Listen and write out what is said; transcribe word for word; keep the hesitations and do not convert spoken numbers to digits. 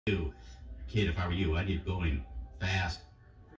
You, kid, if I were you, I'd get going fast.